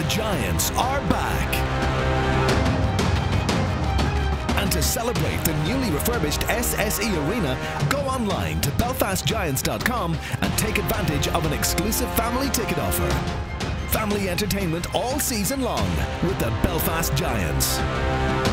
Giants are back. And to celebrate the newly refurbished SSE Arena, go online to belfastgiants.com and take advantage of an exclusive family ticket offer. Family entertainment all season long with the Belfast Giants.